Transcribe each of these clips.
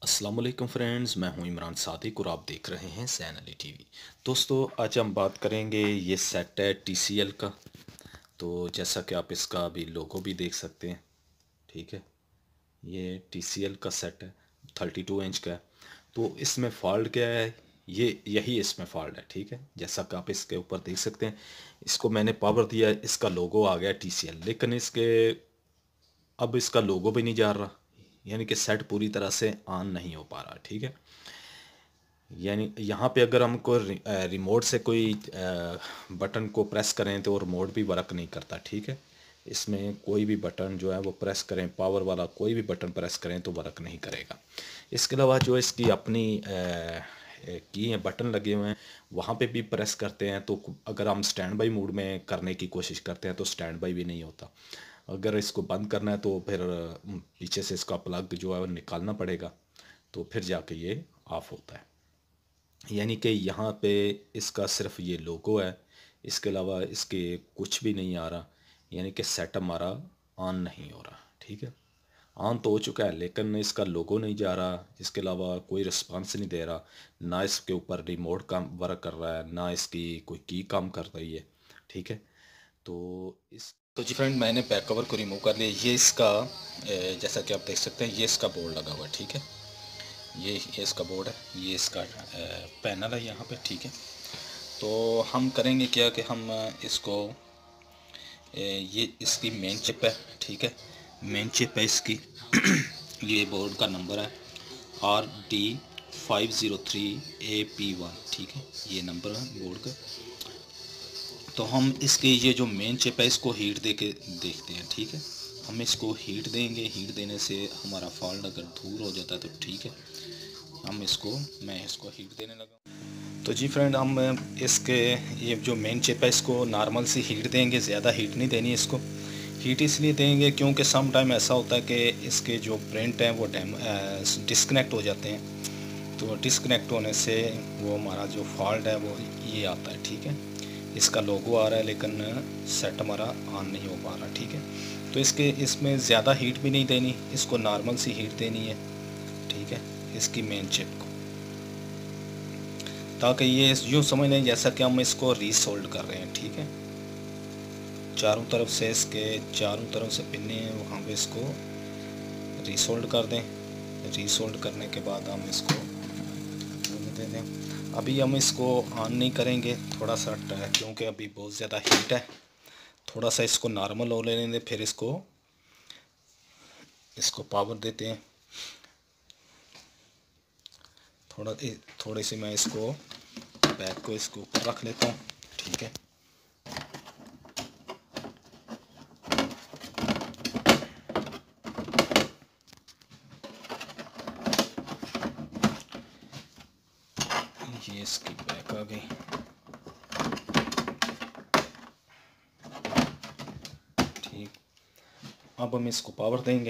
अस्सलाम वालेकुम फ्रेंड्स, मैं हूं इमरान सादिक और आप देख रहे हैं सैन अली टीवी। दोस्तों, आज हम बात करेंगे, ये सेट है टीसीएल का। तो जैसा कि आप इसका अभी लोगो भी देख सकते हैं, ठीक है। ये टीसीएल का सेट है, 32 इंच का है। तो इसमें फॉल्ट क्या है, ये यही इसमें फॉल्ट है, ठीक है। जैसा कि आप इसके ऊपर देख सकते हैं, इसको मैंने पावर दिया, इसका लोगो आ गया टीसीएल, लेकिन इसके अब इसका लोगो भी नहीं जा रहा, यानी कि सेट पूरी तरह से ऑन नहीं हो पा रहा, ठीक है। यानी यहाँ पे अगर हमको रिमोट से कोई बटन को प्रेस करें तो रिमोट भी वर्क नहीं करता, ठीक है। इसमें कोई भी बटन जो है वो प्रेस करें, पावर वाला कोई भी बटन प्रेस करें तो वर्क नहीं करेगा। इसके अलावा जो इसकी अपनी की है, बटन लगे हुए हैं, वहाँ पे भी प्रेस करते हैं तो अगर हम स्टैंड बाई मोड में करने की कोशिश करते हैं तो स्टैंड बाई भी नहीं होता। अगर इसको बंद करना है तो फिर पीछे से इसका प्लग जो है वो निकालना पड़ेगा, तो फिर जाके ये ऑफ होता है। यानी कि यहाँ पे इसका सिर्फ ये लोगो है, इसके अलावा इसके कुछ भी नहीं आ रहा। यानी कि सेट हमारा ऑन नहीं हो रहा, ठीक है। ऑन तो हो चुका है लेकिन इसका लोगो नहीं जा रहा, इसके अलावा कोई रिस्पांस नहीं दे रहा, ना इसके ऊपर रिमोट काम वर्क कर रहा है, ना इसकी कोई की काम कर रही है, ठीक है। तो जी फ्रेंड, मैंने बैक कवर को रिमूव कर लिया। ये इसका जैसा कि आप देख सकते हैं, ये इसका बोर्ड लगा हुआ है, ठीक है। ये इसका बोर्ड है, ये इसका पैनल है यहाँ पे, ठीक है। तो हम करेंगे क्या कि हम इसको ये इसकी मेन चिप है, ठीक है। मेन चिप है इसकी ये बोर्ड का नंबर है RD503AP1, ठीक है। ये नंबर है बोर्ड का। तो हम इसके ये जो मेन चिप है इसको हीट दे के देखते हैं, ठीक है। हम इसको हीट देंगे, हीट देने से हमारा फॉल्ट अगर दूर हो जाता है तो ठीक है। मैं इसको हीट देने लगा। तो जी फ्रेंड, हम इसके ये जो मेन चिप है इसको नॉर्मल सी हीट देंगे, ज़्यादा हीट नहीं देनी इसको। हीट इसलिए देंगे क्योंकि सम टाइम ऐसा होता है कि इसके जो प्रिंट हैं वो डिस्कनेक्ट हो जाते हैं। तो डिस्कनेक्ट होने से वो हमारा जो फॉल्ट है वो ये आता है, ठीक है। इसका लोगो आ रहा है लेकिन सेट हमारा ऑन नहीं हो पा रहा, ठीक है। तो इसमें ज़्यादा हीट भी नहीं देनी, इसको नॉर्मल सी हीट देनी है, ठीक है, इसकी मेन चिप को, ताकि ये यूँ समझ लें जैसा कि हम इसको रीसोल्ड कर रहे हैं, ठीक है। चारों तरफ से इसके चारों तरफ से पिन्ने हैं, वहाँ पे इसको रीसोल्ड कर दें। रीसोल्ड करने के बाद हम इसको दे दें। अभी हम इसको ऑन नहीं करेंगे, थोड़ा सा क्योंकि अभी बहुत ज़्यादा हीट है। थोड़ा सा इसको नॉर्मल हो लेने दें, फिर इसको पावर देते हैं। थोड़ी सी मैं इसको बैग को इसके ऊपर रख लेता हूँ, ठीक है। ये इसकी बैग आ गई, ठीक। अब हम इसको पावर देंगे,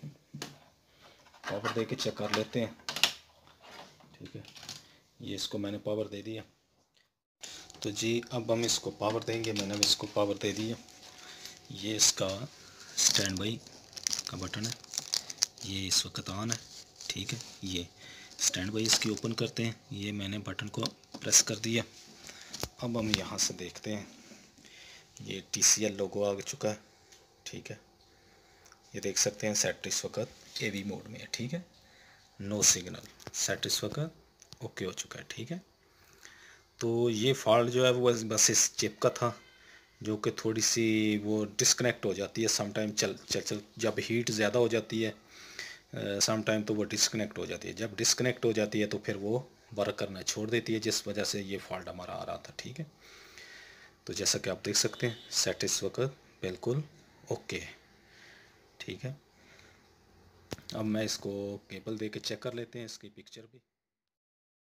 पावर दे के चेक कर लेते हैं, ठीक है। ये इसको मैंने पावर दे दिया। तो जी अब हम इसको पावर देंगे, मैंने अब इसको पावर दे दिया। ये इसका स्टैंड बाई का बटन है, ये इस वक्त ऑन है, ठीक है। ये स्टैंड बाई इसकी ओपन करते हैं, ये मैंने बटन को प्रेस कर दिया। अब हम यहाँ से देखते हैं, ये TCL लोगो आ चुका है, ठीक है। ये देख सकते हैं सेट इस वक्त AV मोड में है, ठीक है। नो सिग्नल, सेट इस वक्त ओके हो चुका है, ठीक है। तो ये फॉल्ट जो है वो बस इस चिप का था, जो कि थोड़ी सी वो डिस्कनेक्ट हो जाती है सम टाइम, चल जब हीट ज़्यादा हो जाती है सम टाइम, तो वो डिस्कनेक्ट हो जाती है। जब डिस्कनेक्ट हो जाती है तो फिर वो वर्क करना छोड़ देती है, जिस वजह से ये फॉल्ट हमारा आ रहा था, ठीक है। तो जैसा कि आप देख सकते हैं, सेट इस वक्त बिल्कुल ओके है, ठीक है। अब मैं इसको केबल दे के चेक कर लेते हैं, इसकी पिक्चर भी।